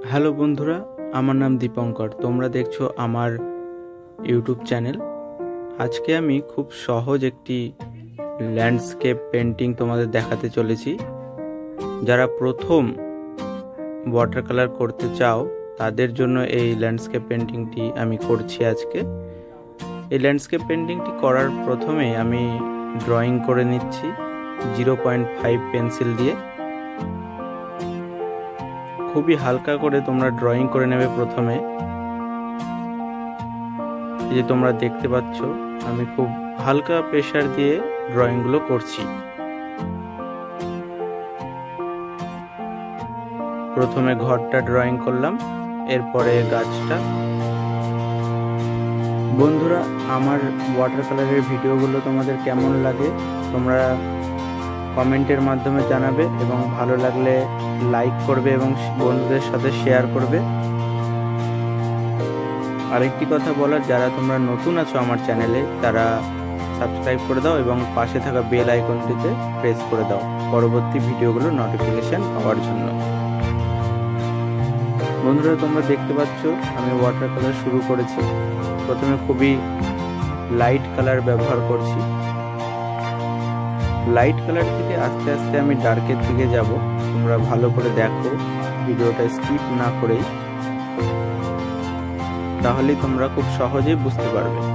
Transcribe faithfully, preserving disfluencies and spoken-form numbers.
Hello বন্ধুরা, আমার নাম দীপঙ্কর। তোমরা দেখছো আমার ইউটিউব চ্যানেল। আজকে আমি খুব সহজ একটি ল্যান্ডস্কেপ পেন্টিং তোমাদের দেখাতে চলেছি। যারা প্রথম ওয়াটার কালার করতে চাও তাদের জন্য এই ল্যান্ডস্কেপ পেন্টিংটি আমি করছি আজকে। এই ল্যান্ডস্কেপ পেন্টিংটি করার প্রথমে আমি ড্রয়িং করে নিচ্ছি জিরো পয়েন্ট ফাইভ পেন্সিল দিয়ে। খুবই হালকা করে তোমরা ড্রয়িং করে নেবে। প্রথমে এই যে তোমরা দেখতে পাচ্ছ, আমি খুব হালকা প্রেসার দিয়ে ড্রয়িংগুলো করছি। প্রথমে ঘরটা ড্রয়িং করলাম, এরপরে গাছটা। বন্ধুরা, আমার ওয়াটার কালারের ভিডিওগুলো তোমাদের কেমন লাগে তোমরা কমেন্টের মাধ্যমে জানাবে, এবং ভালো লাগলে লাইক করবে এবং বন্ধুদের সাথে শেয়ার করবে। আরেকটি কথা বলার, যারা তোমরা নতুন আছো আমার চ্যানেলে তারা সাবস্ক্রাইব করে দাও এবং পাশে থাকা বেল আইকনটিতে প্রেস করে দাও পরবর্তী ভিডিওগুলো নোটিফিকেশন পাওয়ার জন্য। বন্ধুরা, তোমরা দেখতে পাচ্ছ আমি ওয়াটার কালার শুরু করেছি। প্রথমে খুবই লাইট কালার ব্যবহার করছি। লাইট কালার থেকে আস্তে আস্তে আমি ডার্কের দিকে যাব। তোমরা ভালো করে দেখো, ভিডিওটা স্কিপ না করেই, তাহলেই তোমরা খুব সহজেই বুঝতে পারবে।